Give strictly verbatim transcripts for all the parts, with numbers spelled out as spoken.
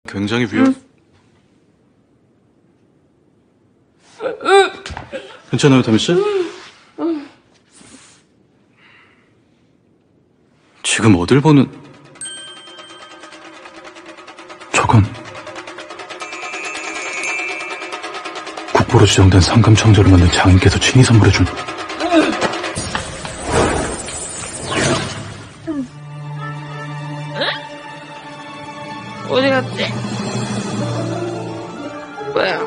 굉장히 위험. 응. 괜찮아요, 다미 씨? 응. 지금 어딜 보는? 저건 국보로 지정된 상감청조를 만든 장인께서 친히 선물해준. 어디 갔지? 뭐야?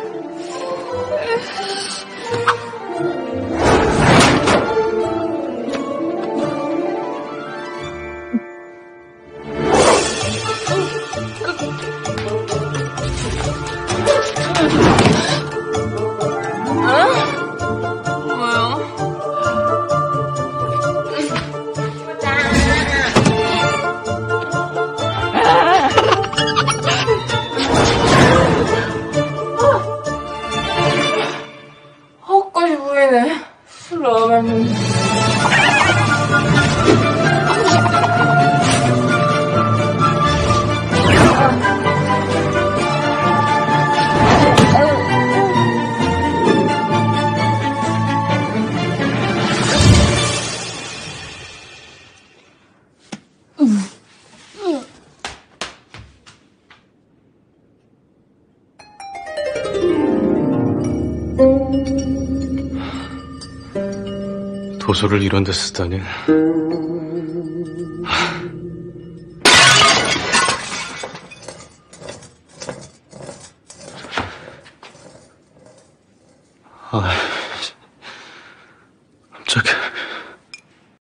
헛것이 보이네. 술 넣으면. 도서를 이런 데 쓰다니.